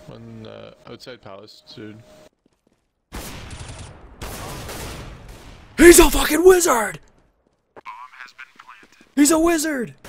One outside palace, dude. He's a fucking wizard! He's a wizard!